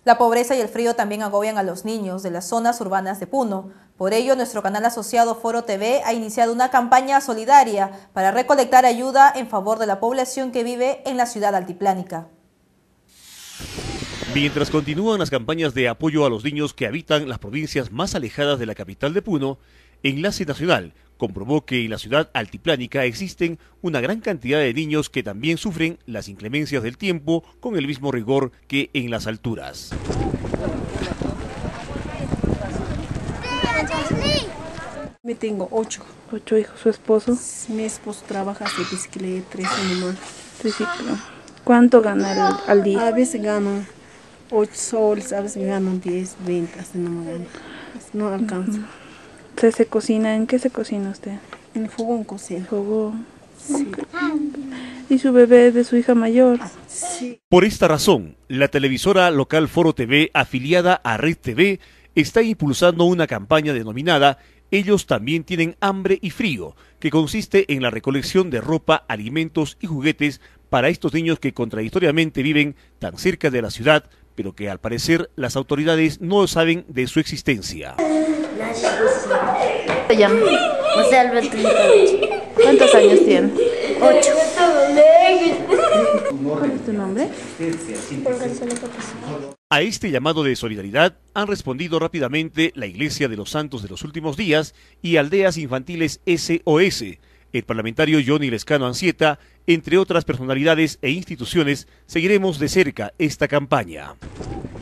La pobreza y el frío también agobian a los niños de las zonas urbanas de Puno. Por ello, nuestro canal asociado Foro TV ha iniciado una campaña solidaria para recolectar ayuda en favor de la población que vive en la ciudad altiplánica. Mientras continúan las campañas de apoyo a los niños que habitan las provincias más alejadas de la capital de Puno, Enlace Nacional comprobó que en la ciudad altiplánica existen una gran cantidad de niños que también sufren las inclemencias del tiempo con el mismo rigor que en las alturas. Me tengo 8 hijos. ¿Su esposo? Mi esposo trabaja de bicicleta, 3 nomás. ¿Cuánto gana al día? A veces gano 8 soles, a veces gano 10, 20, así no me gano. No alcanza. ¿Se cocina? ¿En qué se cocina usted? En fogón cocina. Fogón. Sí. ¿Y su bebé es de su hija mayor? Sí. Por esta razón, la televisora local Foro TV, afiliada a Red TV, está impulsando una campaña denominada Ellos también tienen hambre y frío, que consiste en la recolección de ropa, alimentos y juguetes para estos niños que contradictoriamente viven tan cerca de la ciudad, pero que al parecer las autoridades no saben de su existencia. ¿Se llama? José Alberto. ¿Cuántos años tiene? 8. ¿Cuál es tu nombre? A este llamado de solidaridad han respondido rápidamente la Iglesia de los Santos de los Últimos Días y Aldeas Infantiles SOS, el parlamentario Johnny Lescano Ancieta, entre otras personalidades e instituciones. Seguiremos de cerca esta campaña.